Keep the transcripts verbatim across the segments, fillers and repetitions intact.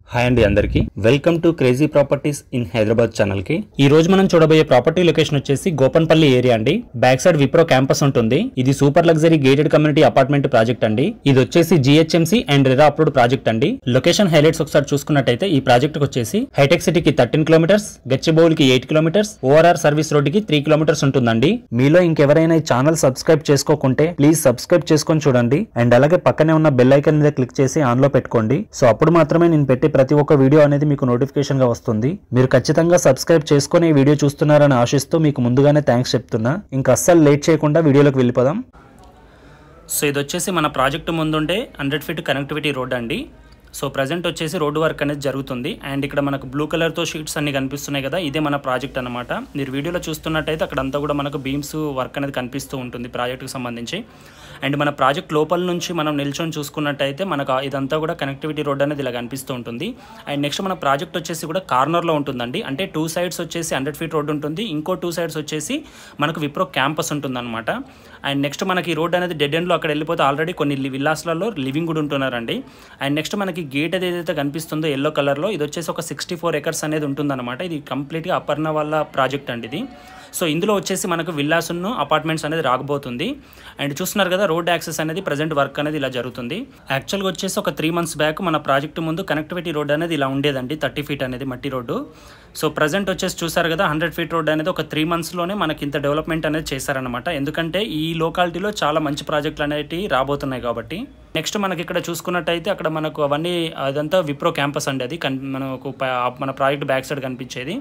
Hi అండి అందరికీ welcome to crazy properties in Hyderabad channel కి ఈ రోజు మనం చూడబోయే ప్రాపర్టీ లొకేషన్ వచ్చేసి గోపన్పల్లి ఏరియా అండి. బ్యాక్ సైడ్ విప్రో క్యాంపస్ ఉంటుంది. ఇది super luxury gated community apartment project అండి. ఇది వచ్చేసి GHMC and RERA approved project అండి. లొకేషన్ హైలైట్స్ ఒకసారి చూసుకున్నట్టయితే ఈ ప్రాజెక్ట్ వచ్చేసి హైటెక్ సిటీకి థర్టీన్ కిలోమీటర్స్, గచ్చిబౌలి కి eight kilometres, ORR service road కి త్రీ కిలోమీటర్స్ ఉంటుందండి. మీలో ఇంకెవరైనా ఈ ఛానల్ సబ్స్క్రైబ్ చేసుకోకుంటే ప్లీజ్ సబ్స్క్రైబ్ చేసుకొని చూడండి అండ్ అలాగే పక్కనే ఉన్న బెల్ ఐకాన్ మీద క్లిక్ చేసి ఆన్ లో పెట్టుకోండి. సో అప్పుడు మాత్రమే నేను పెట్టే ప్రతి ఒక్క వీడియో అనేది మీకు నోటిఫికేషన్ గా వస్తుంది. మీరు ఖచ్చితంగా సబ్స్క్రైబ్ చేసుకుని ఈ వీడియో చూస్తున్నారని ఆశిస్తూ మీకు ముందుగానే థ్యాంక్స్ చెప్తున్నా. ఇంకా అస్సలు లేట్ చేయకుండా వీడియోలోకి వెళ్ళిపోదాం. సో ఇది వచ్చేసి మన ప్రాజెక్ట్ ముందుండే హండ్రెడ్ ఫీట్ కనెక్టివిటీ రోడ్ అండి. సో ప్రజెంట్ వచ్చేసి రోడ్డు వర్క్ అనేది జరుగుతుంది అండ్ ఇక్కడ మనకు బ్లూ కలర్తో షీట్స్ అన్ని కనిపిస్తున్నాయి కదా, ఇదే మన ప్రాజెక్ట్ అనమాట. మీరు వీడియోలో చూస్తున్నట్టయితే అక్కడంతా కూడా మనకు బీమ్స్ వర్క్ అనేది కనిపిస్తూ ఉంటుంది ప్రాజెక్టుకి సంబంధించి. అండ్ మన ప్రాజెక్ట్ లోపల నుంచి మనం నిల్చొని చూసుకున్నట్టయితే మనకు ఇదంతా కూడా కనెక్టివిటీ రోడ్ అనేది ఇలా కనిపిస్తూ ఉంటుంది. అండ్ నెక్స్ట్ మన ప్రాజెక్ట్ వచ్చేసి కూడా కార్నర్లో ఉంటుందండి. అంటే టూ సైడ్స్ వచ్చేసి హండ్రెడ్ ఫీట్ రోడ్ ఉంటుంది, ఇంకో టూ సైడ్స్ వచ్చేసి మనకు విప్రో క్యాంపస్ ఉంటుంది అనమాట. అండ్ నెక్స్ట్ మనకి ఈ రోడ్ అనేది డెడ్ ఎండ్లో అక్కడ వెళ్ళిపోతే ఆల్రెడీ కొన్ని విల్లాస్లలో లివింగ్ కూడా ఉంటున్నారండి. అండ్ నెక్స్ట్ మనకి గేట్ అది ఏదైతే కనిపిస్తుందో ఎల్లో కలర్లో ఇది వచ్చేసి ఒక సిక్స్టీ ఫోర్ ఎకర్స్ అనేది ఉంటుందన్నమాట. ఇది కంప్లీట్గా అపర్ణ వాళ్ళ ప్రాజెక్ట్ అండి ఇది. సో ఇందులో వచ్చేసి మనకు విల్లాసును అపార్ట్మెంట్స్ అనేది రాకపోతుంది. అండ్ చూస్తున్నారు కదా రోడ్ యాక్సెస్ అనేది ప్రజెంట్ వర్క్ అనేది ఇలా జరుగుతుంది. యాక్చువల్గా వచ్చేసి ఒక త్రీ మంత్స్ బ్యాక్ మన ప్రాజెక్ట్ ముందు కనెక్టివిటీ రోడ్ అనేది ఇలా ఉండేదండి, థర్టీ ఫీట్ అనేది మట్టి రోడ్డు. సో ప్రజెంట్ వచ్చేసి చూసారు కదా హండ్రెడ్ ఫీట్ రోడ్ అనేది ఒక త్రీ మంత్స్లోనే మనకి ఇంత డెవలప్మెంట్ అనేది చేశారనమాట. ఎందుకంటే ఈ లోకాలిటీలో చాలా మంచి ప్రాజెక్టులు అనేవి రాబోతున్నాయి కాబట్టి. నెక్స్ట్ మనకి ఇక్కడ చూసుకున్నట్టయితే అక్కడ మనకు అవన్నీ అదంతా విప్రో క్యాంపస్ అండి. అది మనకు మన ప్రాజెక్ట్ బ్యాక్ సైడ్ కనిపించేది.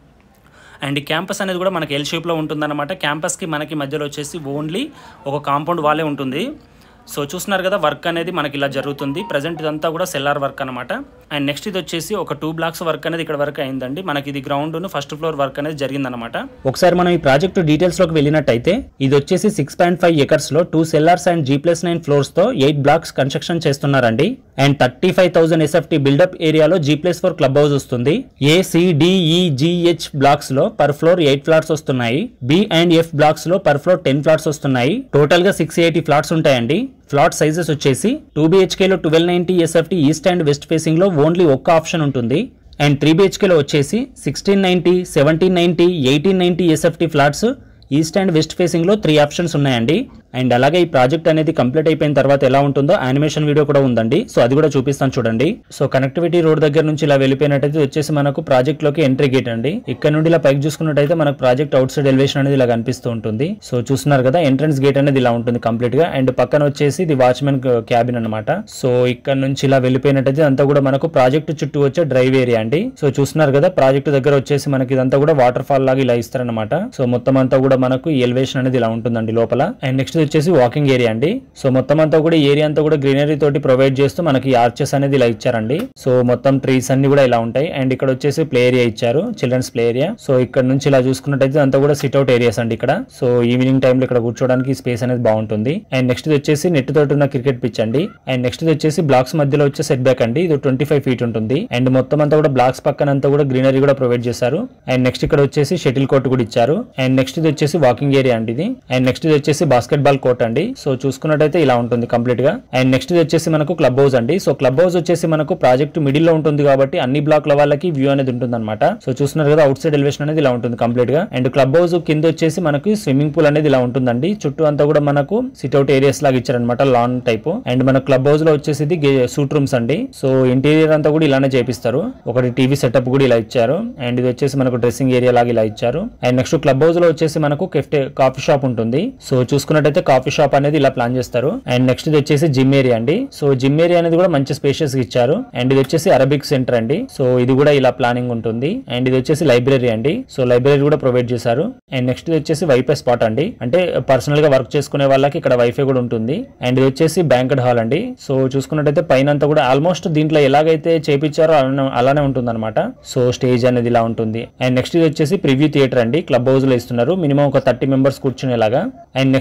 అండ్ ఈ క్యాంపస్ అనేది కూడా మనకి ఎల్ షేప్లో ఉంటుందన్నమాట. క్యాంపస్కి మనకి మధ్యలో వచ్చేసి ఓన్లీ ఒక కాంపౌండ్ వాలే ఉంటుంది. సో చూస్తున్నారు కదా వర్క్ అనేది మనకి ఇలా జరుగుతుంది. ప్రజెంట్ ఇదంతా కూడా సెల్లార్ వర్క్ అనమాట. అండ్ నెక్స్ట్ ఇది వచ్చేసి ఒక టూ బ్లాక్స్ వర్క్ అనేది ఇక్కడ వరకు అయిందండి. మనకి ఇది గ్రౌండ్ ఫస్ట్ ఫ్లోర్ వర్క్ అనేది జరిగిందనమాట. ఒకసారి మనం ఈ ప్రాజెక్ట్ డీటెయిల్స్ లోకి వెళ్ళినట్టయితే ఇది వచ్చేసి సిక్స్ పాయింట్ ఫైవ్ ఎకర్స్ లో two cellars and G plus nine floors తో ఎయిట్ బ్లాక్స్ కన్స్ట్రక్షన్ చేస్తున్నారండి. And thirty five thousand SFT buildup ఏరియాలో G plus four club house వస్తుంది. ఏ సిడిఈజిహెచ్ బ్లాక్స్ లో పర్ ఫ్లోర్ ఎయిట్ ఫ్లాట్స్ వస్తున్నాయి. B and F blocks లో per floor ten flats వస్తున్నాయి. Total గా six eighty flats ఉంటాయండి. Flat sizes వచ్చేసి two బిహెచ్కేలో twelve ninety SFT east and west facing లో ఓన్లీ ఒక్క ఆప్షన్ ఉంటుంది. అండ్ త్రీ బిహెచ్కేలో వచ్చేసి sixteen ninety seventeen ninety eighteen ninety SFT flats east and west facing లో త్రీ ఆప్షన్స్ ఉన్నాయండి. అండ్ అలాగే ఈ ప్రాజెక్ట్ అనేది కంప్లీట్ అయిపోయిన తర్వాత ఎలా ఉంటుందో యానిమేషన్ వీడియో కూడా ఉందండి. సో అది కూడా చూపిస్తాను చూడండి. సో కనెక్టివిటీ రోడ్ దగ్గర నుంచి ఇలా వెళ్ళిపోయినట్టయితే వచ్చేసి మనకు ప్రాజెక్ట్ లోకి ఎంట్రీ గేట్ అండి. ఇక్కడ నుండి ఇలా పైకి చూసుకున్నట్టయితే మనకు ప్రాజెక్ట్ అవుట్ సైడ్ ఎలివేషన్ అనేది ఇలా కనిపిస్తూ ఉంటుంది. సో చూస్తున్నారు కదా ఎంట్రన్స్ గేట్ అనేది ఇలా ఉంటుంది కంప్లీట్ గా. అండ్ పక్కన వచ్చేసి ఇది వాచ్మెన్ క్యాబిన్ అనమాట. సో ఇక్కడ నుంచి ఇలా వెళ్ళిపోయినట్టయితే అంతా కూడా మనకు ప్రాజెక్ట్ చుట్టూ వచ్చే డ్రైవ్ ఏరియా అండి. సో చూస్తున్నారు కదా ప్రాజెక్ట్ దగ్గర వచ్చేసి మనకి ఇదంతా కూడా వాటర్ ఫాల్ లాగా ఇలా ఇస్తారనమాట. సో మొత్తం అంతా కూడా మనకు ఎలివేషన్ అనేది ఇలా ఉంటుందండి లోపల. అండ్ నెక్స్ట్ వచ్చేసి వాకింగ్ ఏరియా అండి. సో మొత్తం అంతా కూడా ఏరియా అంతా కూడా గ్రీనరీ తోటి ప్రొవైడ్ చేస్తూ మనకి ఆర్చెస్ అనేది ఇలా ఇచ్చారండి. సో మొత్తం ట్రీస్ అన్ని కూడా ఇలా ఉంటాయి. అండ్ ఇక్కడ వచ్చేసి ప్లే ఏరియా ఇచ్చారు, చిల్డ్రన్స్ ప్లే ఏరియా. సో ఇక్కడ నుంచి ఇలా చూసుకున్నట్టయితే అంతా కూడా సిట్అవుట్ ఏరియాస్ అండి ఇక్కడ. సో ఈవినింగ్ టైంలో ఇక్కడ కూర్చోడానికి స్పేస్ అనేది బాగుంటుంది. అండ్ నెక్స్ట్ వచ్చేసి నెట్ తోటి ఉన్న క్రికెట్ పిచ్ అండి. అండ్ నెక్స్ట్ వచ్చేసి బ్లాక్స్ మధ్యలో వచ్చే సెట్ బ్యాక్ అండి. ఇది ట్వంటీ ఫైవ్ ఫీట్ ఉంటుంది. అండ్ మొత్తం అంతా కూడా బ్లాక్స్ పక్కన అంతా కూడా గ్రీనరీ కూడా ప్రొవైడ్ చేశారు. అండ్ నెక్స్ట్ ఇక్కడ వచ్చేసి షటిల్ కోర్ట్ కూడా ఇచ్చారు. అండ్ నెక్స్ట్ ఇది వచ్చేసి వాకింగ్ ఏరియా అండి ఇది. అండ్ నెక్స్ట్ ఇది వచ్చేసి బాస్కెట్ బాల్ కోర్ట్ అండి. సో చూసుకున్నట్టయితే ఇలా ఉంటుంది కంప్లీట్ గా. అండ్ నెక్స్ట్ ఇది వచ్చేసి మనకు క్లబ్ హౌస్ అండి. సో క్లబ్ హౌస్ వచ్చేసి మనకు ప్రాజెక్ట్ మిడిల్ లో ఉంటుంది కాబట్టి అన్ని బ్లాక్ల వాళ్ళకి వ్యూ అనేది ఉంటుంది అనమాట. సో చూస్తున్నారు కదా అవుట్ సైడ్ ఎలివేషన్ అనేది ఇలా ఉంటుంది కంప్లీట్ గా. అండ్ క్లబ్ హౌస్ కింద వచ్చేసి మనకి స్విమ్మింగ్ పూల్ అనేది ఇలా ఉంటుందండి. చుట్టూ అంతా కూడా మనకు సిట్అవుట్ ఏరియాస్ లాగా ఇచ్చారనమాట, లాన్ టైప్. అండ్ మన క్లబ్ హౌస్ లో వచ్చేసి సూట్ రూమ్స్ అండి. సో ఇంటీరియర్ అంతా కూడా ఇలానే చేపిస్తారు. ఒకటి టీవీ సెటప్ కూడా ఇలా ఇచ్చారు. అండ్ ఇది వచ్చేసి మనకు డ్రెస్సింగ్ ఏరియా లాగా ఇలా ఇచ్చారు. అండ్ నెక్స్ట్ క్లబ్ హౌస్ లో వచ్చేసి మనకు కెఫ్టే కాఫీ షాప్ ఉంటుంది. సో చూసుకున్నట్టయితే కాఫీ షాప్ అనేది ఇలా ప్లాన్ చేస్తారు. అండ్ నెక్స్ట్ ఇది వచ్చేసి జిమ్ ఏరియా అండి. సో జిమ్ ఏరియా అనేది కూడా మంచి స్పేషియస్ గా ఇచ్చారు. అండ్ ఇది వచ్చేసి అరబిక్ సెంటర్ అండి. సో ఇది కూడా ఇలా ప్లానింగ్ ఉంటుంది. అండ్ ఇది వచ్చేసి లైబ్రరీ అండి. సో లైబ్రరీ కూడా ప్రొవైడ్ చేశారు. అండ్ నెక్స్ట్ ఇది వచ్చేసి వైఫై స్పాట్ అండి. అంటే పర్సనల్ గా వర్క్ చేసుకునే వాళ్ళకి ఇక్కడ వైఫై కూడా ఉంటుంది. అండ్ ఇది వచ్చేసి బ్యాంకెట్ హాల్ అండి. సో చూసుకున్నట్టయితే పైన అంతా కూడా ఆల్మోస్ట్ దీంట్లో ఎలాగైతే చేపించారో అలానే ఉంటుంది అనమాట. సో స్టేజ్ అనేది ఇలా ఉంటుంది. అండ్ నెక్స్ట్ ఇది వచ్చేసి ప్రివ్యూ థియేటర్ అండి. క్లబ్ హౌస్ లో ఇస్తున్నారు. మినిమం ఒక థర్టీ మెంబర్స్ కూర్చునేలాగా. అండ్ నెక్స్ట్ ఇది వచ్చేసి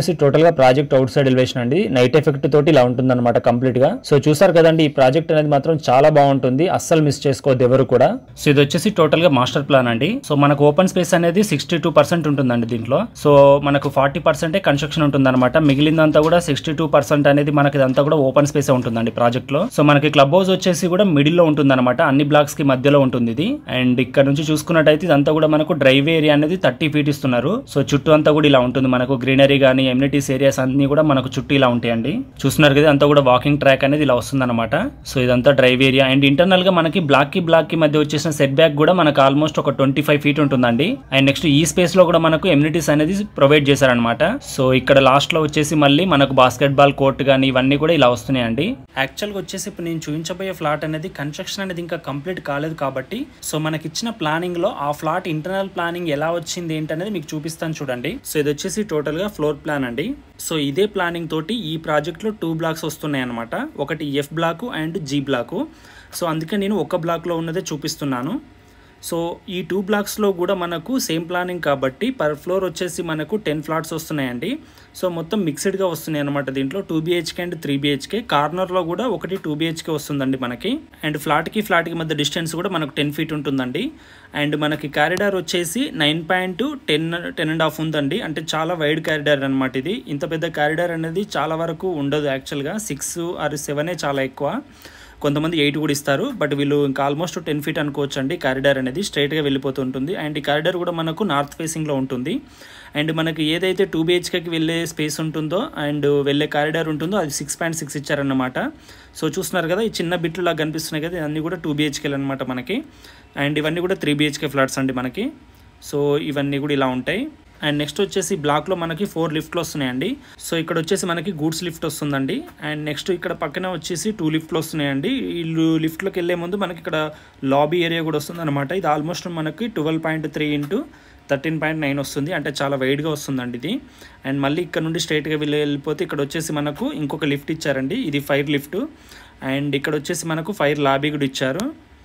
వచ్చేసి టోటల్ గా ప్రాజెక్ట్ అవుట్ సైడ్ ఎలివేషన్ అండి. నైట్ ఎఫెక్ట్ తోటి ఇలా ఉంటుంది అనమాట కంప్లీట్ గా. సో చూసారు కదండి, ఈ ప్రాజెక్ట్ అనేది మాత్రం చాలా బాగుంటుంది, అస్సలు మిస్ చేసుకోవద్దు ఎవరు కూడా. సో ఇది వచ్చేసి టోటల్ గా మాస్టర్ ప్లాన్ అండి. సో మనకు ఓపెన్ స్పేస్ అనేది సిక్స్టీ టూ పర్సెంట్ ఉంటుందండి దీంట్లో. సో మనకు ఫార్టీ పర్సెంటే కన్స్ట్రక్షన్ ఉంటుంది అనమాట. మిగిలిందంతా కూడా సిక్స్టీ టూ పర్సెంట్ అనేది మనకి ఇదంతా కూడా ఓపెన్ స్పేస్ ఉంటుందండి ప్రాజెక్ట్ లో. సో మనకి క్లబ్ హౌస్ వచ్చేసి కూడా మిడిల్ లో ఉంటుంది అనమాట, అన్ని బ్లాక్స్ కి మధ్యలో ఉంటుంది ఇది. అండ్ ఇక్కడ నుంచి చూసుకున్నట్టయితే ఇదంతా కూడా మనకు డ్రైవ్ ఏరియా అనేది థర్టీ ఫీట్ ఇస్తున్నారు. సో చుట్టూ అంతా కూడా ఇలా ఉంటుంది, మనకు గ్రీనరీ గానీ ఎమ్యూనిటీస్ ఏరియాస్ అన్ని కూడా మనకు చుట్టూ ఇలా ఉంటాయండి. చూస్తున్నారు కదా, అంతా కూడా వాకింగ్ ట్రాక్ అనేది ఇలా వస్తుంది అనమాట. సో ఇదంతా డ్రైవ్ ఏరియా. అండ్ ఇంటర్నల్ గా మనకి బ్లాక్ కి బ్లాక్ కి మధ్య వచ్చేసిన సెట్ బ్యాక్ కూడా మనకు ఆల్మోస్ట్ ఒక ట్వంటీ ఫైవ్ ఫీట్ ఉంటుందండి. అండ్ నెక్స్ట్ ఈ స్పేస్ లో కూడా మనకు ఎమ్యూనిటీస్ అనేది ప్రొవైడ్ చేశారనమాట. సో ఇక్కడ లాస్ట్ లో వచ్చేసి మళ్ళీ మనకు బాస్కెట్ బాల్ కోర్ట్ గానీ ఇవన్నీ కూడా ఇలా వస్తున్నాయండి. యాక్చువల్ గా వచ్చేసి ఇప్పుడు నేను చూపించబోయే ఫ్లాట్ అనేది కన్స్ట్రక్షన్ అనేది ఇంకా కంప్లీట్ కాలేదు కాబట్టి, సో మనకి ఇచ్చిన ప్లానింగ్ లో ఆ ఫ్లాట్ ఇంటర్నల్ ప్లానింగ్ ఎలా వచ్చింది ఏంటనేది మీకు చూపిస్తాను చూడండి. సో ఇది వచ్చేసి టోటల్ గా ఫ్లోర్ ప్లాన్ అండి. సో ఇదే ప్లానింగ్ తోటి ఈ ప్రాజెక్ట్ లో టూ బ్లాక్స్ వస్తున్నాయి అనమాట, ఒకటి F block and G block. So అందుకే నేను ఒక బ్లాక్ లో ఉన్నదే చూపిస్తున్నాను. సో ఈ టూ బ్లాక్స్లో కూడా మనకు సేమ్ ప్లానింగ్ కాబట్టి పర్ ఫ్లోర్ వచ్చేసి మనకు టెన్ ఫ్లాట్స్ వస్తున్నాయండి. సో మొత్తం మిక్స్డ్గా వస్తున్నాయి అనమాట. దీంట్లో two BHK and three BHK, కార్నర్లో కూడా ఒకటి టూ బిహెచ్కే వస్తుందండి మనకి. అండ్ ఫ్లాట్కి ఫ్లాట్కి మధ్య డిస్టెన్స్ కూడా మనకు టెన్ ఫీట్ ఉంటుందండి. అండ్ మనకి కారిడార్ వచ్చేసి nine point ten ten and half ఉందండి. అంటే చాలా వైడ్ కారిడార్ అనమాట ఇది. ఇంత పెద్ద కారిడార్ అనేది చాలా వరకు ఉండదు యాక్చువల్గా, సిక్స్ ఆర్ సెవెనే చాలా ఎక్కువ. కొంతమంది ఎయిట్ కూడా ఇస్తారు, బట్ వీళ్ళు ఇంకా ఆల్మోస్ట్ టెన్ ఫీట్ అనుకోవచ్చు అండి. కారిడార్ అనేది స్ట్రైట్గా వెళ్ళిపోతూ ఉంటుంది. అండ్ ఈ కారిడార్ కూడా మనకు నార్త్ ఫేసింగ్లో ఉంటుంది. అండ్ మనకి ఏదైతే టూ బిహెచ్కేకి వెళ్ళే స్పేస్ ఉంటుందో అండ్ వెళ్ళే కారిడార్ ఉంటుందో అది సిక్స్ పాయింట్ సిక్స్ ఇచ్చారన్నమాట. సో చూస్తున్నారు కదా, ఈ చిన్న బిట్లు లాగా కనిపిస్తున్నాయి కదా, ఇవన్నీ కూడా టూ బిహెచ్కేలు అనమాట మనకి. అండ్ ఇవన్నీ కూడా త్రీ బిహెచ్కే ఫ్లాట్స్ అండి మనకి. సో ఇవన్నీ కూడా ఇలా ఉంటాయి. అండ్ నెక్స్ట్ వచ్చేసి బ్లాక్లో మనకి ఫోర్ లిఫ్ట్లు వస్తున్నాయండి. సో ఇక్కడ వచ్చేసి మనకి గూడ్స్ లిఫ్ట్ వస్తుందండి. అండ్ నెక్స్ట్ ఇక్కడ పక్కన వచ్చేసి టూ లిఫ్ట్లు వస్తున్నాయండి. వీళ్ళు లిఫ్ట్లోకి వెళ్ళే ముందు మనకి ఇక్కడ లాబీ ఏరియా కూడా వస్తుంది అనమాట. ఇది ఆల్మోస్ట్ మనకి twelve point three into thirteen point nine వస్తుంది, అంటే చాలా వైడ్గా వస్తుందండి ఇది. అండ్ మళ్ళీ ఇక్కడ నుండి స్ట్రైట్గా వెళ్ళి వెళ్ళిపోతే ఇక్కడ వచ్చేసి మనకు ఇంకొక లిఫ్ట్ ఇచ్చారండి, ఇది ఫైర్ లిఫ్ట్. అండ్ ఇక్కడ వచ్చేసి మనకు ఫైర్ లాబీ కూడా ఇచ్చారు.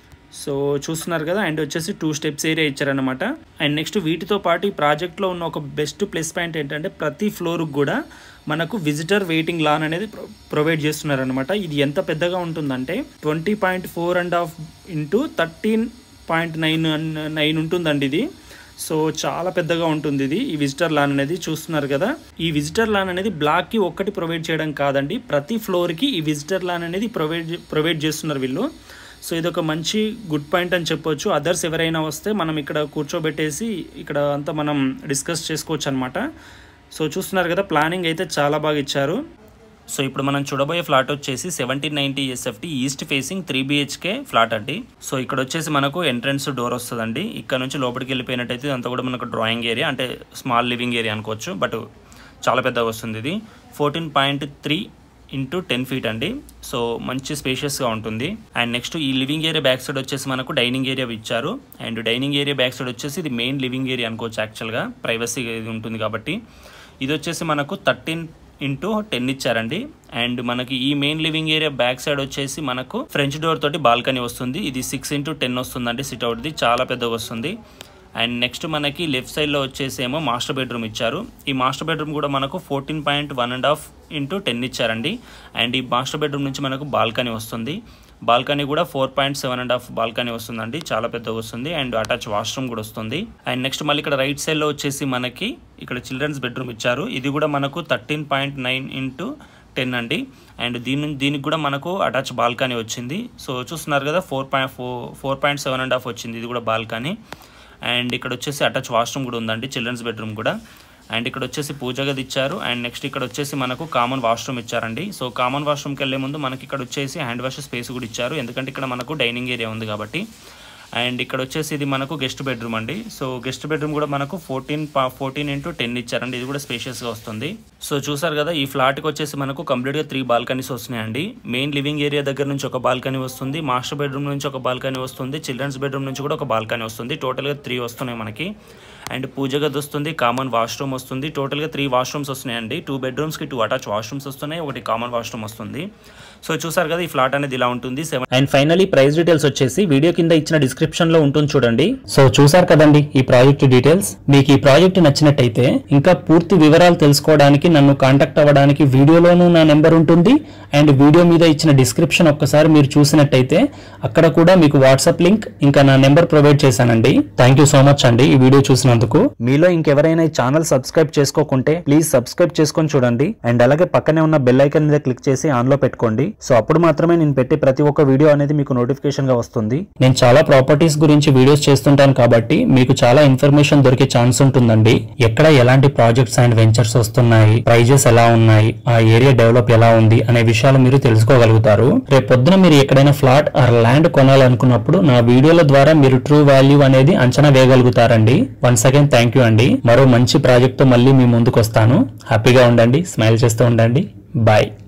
సో చూస్తున్నారు కదా, అండ్ వచ్చేసి టూ స్టెప్స్ ఏరియా ఇచ్చారనమాట. అండ్ నెక్స్ట్ వీటితో పాటు ఈ ప్రాజెక్ట్లో ఉన్న ఒక బెస్ట్ ప్లస్ పాయింట్ ఏంటంటే ప్రతి ఫ్లోర్కి కూడా మనకు విజిటర్ వెయిటింగ్ లాన్ అనేది ప్రొవైడ్ చేస్తున్నారనమాట. ఇది ఎంత పెద్దగా ఉంటుందంటే twenty point four and half into thirteen point nine nine ఉంటుందండి ఇది. సో చాలా పెద్దగా ఉంటుంది ఇది, ఈ విజిటర్ లాన్ అనేది. చూస్తున్నారు కదా, ఈ విజిటర్ లాన్ అనేది బ్లాక్కి ఒక్కటి ప్రొవైడ్ చేయడం కాదండి, ప్రతి ఫ్లోర్కి ఈ విజిటర్ లాన్ అనేది ప్రొవైడ్ ప్రొవైడ్ చేస్తున్నారు వీళ్ళు. సో ఇది ఒక మంచి గుడ్ పాయింట్ అని చెప్పొచ్చు. అదర్స్ ఎవరైనా వస్తే మనం ఇక్కడ కూర్చోబెట్టేసి ఇక్కడ అంతా మనం డిస్కస్ చేసుకోవచ్చు అనమాట. సో చూస్తున్నారు కదా, ప్లానింగ్ అయితే చాలా బాగా ఇచ్చారు. సో ఇప్పుడు మనం చూడబోయే ఫ్లాట్ వచ్చేసి seventeen ninety SFT east facing three BHK flat అండి. సో ఇక్కడ వచ్చేసి మనకు ఎంట్రన్స్ డోర్ వస్తుందండి. ఇక్కడ నుంచి లోపలికి వెళ్ళిపోయినట్టయితే అంతా కూడా మనకు డ్రాయింగ్ ఏరియా, అంటే స్మాల్ లివింగ్ ఏరియా అనుకోవచ్చు, బట్ చాలా పెద్దగా వస్తుంది ఇది. Fourteen point three into ten feet అండి. సో మంచి స్పేషియస్గా ఉంటుంది. అండ్ నెక్స్ట్ ఈ లివింగ్ ఏరియా బ్యాక్ సైడ్ వచ్చేసి మనకు డైనింగ్ ఏరియా ఇచ్చారు. And dining area back side వచ్చేసి ఇది మెయిన్ లివింగ్ ఏరియా అనుకోవచ్చు యాక్చువల్గా, ప్రైవసీ ఇది ఉంటుంది కాబట్టి. ఇది వచ్చేసి మనకు థర్టీన్ ఇంటూ టెన్ ఇచ్చారండి. అండ్ మనకి ఈ main living area back side వచ్చేసి మనకు ఫ్రెంచ్ డోర్ తోటి బాల్కనీ వస్తుంది. ఇది సిక్స్ ఇంటూ టెన్ వస్తుందండి, సిట్అవుట్ది చాలా పెద్దగా వస్తుంది. అండ్ నెక్స్ట్ మనకి లెఫ్ట్ సైడ్లో వచ్చేసి ఏమో మాస్టర్ బెడ్రూమ్ ఇచ్చారు. ఈ మాస్టర్ బెడ్రూమ్ కూడా మనకు fourteen point one and half into ten ఇచ్చారండి. అండ్ ఈ మాస్టర్ బెడ్రూమ్ నుంచి మనకు బాల్కనీ వస్తుంది. బాల్కనీ కూడా four point seven and half balcony వస్తుందండి, చాలా పెద్దగా వస్తుంది. అండ్ అటాచ్ వాష్రూమ్ కూడా వస్తుంది. అండ్ నెక్స్ట్ మళ్ళీ ఇక్కడ రైట్ సైడ్లో వచ్చేసి మనకి ఇక్కడ చిల్డ్రన్స్ బెడ్రూమ్ ఇచ్చారు. ఇది కూడా మనకు thirteen point nine into ten అండి. అండ్ దీని దీనికి కూడా మనకు అటాచ్ బాల్కనీ వచ్చింది. సో చూస్తున్నారు కదా, four point four four point seven and half వచ్చింది, ఇది కూడా బాల్కనీ. అండ్ ఇక్కడ వచ్చేసి అటాచ్ వాష్రూమ్ కూడా ఉందండి, చిల్డ్రన్స్ బెడ్రూమ్ కూడా. అండ్ ఇక్కడ వచ్చేసి పూజ గది ఇచ్చారు. అండ్ నెక్స్ట్ ఇక్కడ వచ్చేసి మనకు కామన్ వాష్రూమ్ ఇచ్చారండి. సో కామన్ వాష్రూమ్కి వెళ్ళే ముందు మనకి ఇక్కడ వచ్చేసి హ్యాండ్ వాష్ స్పేస్ కూడా ఇచ్చారు, ఎందుకంటే ఇక్కడ మనకు డైనింగ్ ఏరియా ఉంది కాబట్టి. అండ్ ఇక్కడ వచ్చేసి ఇది మనకు గెస్ట్ బెడ్రూమ్ అండి. సో గెస్ట్ బెడ్రూమ్ కూడా మనకు ఫోర్టీన్ ఫోర్టీన్ ఇంటూ టెన్ ఇచ్చారండి, ఇది కూడా స్పేషియస్గా వస్తుంది. సో చూసారు కదా, ఈ ఫ్లాట్కి వచ్చేసి మనకు కంప్లీట్గా త్రీ బాల్కనీస్ వస్తున్నాయండి. మెయిన్ లివింగ్ ఏరియా దగ్గర నుంచి ఒక బాల్కనీ వస్తుంది, మాస్టర్ బెడ్రూమ్ నుంచి ఒక బాల్కనీ వస్తుంది, చిల్డ్రన్స్ బెడ్రూమ్ నుంచి కూడా ఒక బాల్కనీ వస్తుంది. టోటల్గా త్రీ వస్తున్నాయి మనకి. అండ్ పూజ గది వస్తుంది, కామన్ వాష్రూమ్ వస్తుంది. టోటల్గా త్రీ వాష్రూమ్స్ వస్తున్నాయండి. టూ బెడ్రూమ్స్కి టూ అటాచ్ వాష్రూమ్స్ వస్తున్నాయి, ఒకటి కామన్ వాష్రూమ్ వస్తుంది. సో చూసారు కదా, ఈ ఫ్లాట్ అనేది ఇలా ఉంటుంది. అండ్ ఫైనలీ ప్రైస్ డీటెయిల్స్ వచ్చేసి వీడియో కింద ఇచ్చిన డిస్క్రిప్షన్ లో ఉంటుంది చూడండి. సో చూసారు కదండి ఈ ప్రాజెక్ట్ డీటెయిల్స్. మీకు ఈ ప్రాజెక్ట్ నచ్చినట్టయితే ఇంకా పూర్తి వివరాలు తెలుసుకోవడానికి నన్ను కాంటాక్ట్ అవ్వడానికి వీడియోలోనూ నా నెంబర్ ఉంటుంది అండ్ వీడియో మీద ఇచ్చిన డిస్క్రిప్షన్ ఒక్కసారి మీరు చూసినట్టయితే అక్కడ కూడా మీకు వాట్సాప్ లింక్ ఇంకా నా నెంబర్ ప్రొవైడ్ చేశానండి. థ్యాంక్ యూ సో మచ్ అండి ఈ వీడియో చూసినందుకు. మీలో ఇంకెవరైనా ఈ ఛానల్ సబ్స్క్రైబ్ చేసుకోకుంటే ప్లీజ్ సబ్స్క్రైబ్ చేసుకొని చూడండి అండ్ అలాగే పక్కనే ఉన్న బెల్ ఐకాన్ మీద క్లిక్ చేసి ఆన్ లో పెట్టుకోండి. సో అప్పుడు మాత్రమే నేను పెట్టే ప్రతి ఒక్క వీడియో అనేది మీకు నోటిఫికేషన్ గా వస్తుంది. నేను చాలా ప్రాపర్టీస్ గురించి వీడియోస్ చేస్తుంటాను కాబట్టి మీకు చాలా ఇన్ఫర్మేషన్ దొరికే ఛాన్స్ ఉంటుందండి. ఎక్కడ ఎలాంటి ప్రాజెక్ట్స్ అండ్ వెంచర్స్ వస్తున్నాయి, ప్రైజెస్ ఎలా ఉన్నాయి, ఆ ఏరియా డెవలప్ ఎలా ఉంది అనే విషయాలు మీరు తెలుసుకోగలుగుతారు. రేపు పొద్దున మీరు ఎక్కడైనా ఫ్లాట్ ఆర్ ల్యాండ్ కొనాలనుకున్నప్పుడు నా వీడియోల ద్వారా మీరు ట్రూ వాల్యూ అనేది అంచనా వేయగలుగుతారండి. వన్స్ అగైన్ థ్యాంక్ యూ అండి. మరో మంచి ప్రాజెక్ట్ తో మళ్ళీ మీ ముందుకు వస్తాను. హ్యాపీగా ఉండండి, స్మైల్ చేస్తూ ఉండండి. బాయ్.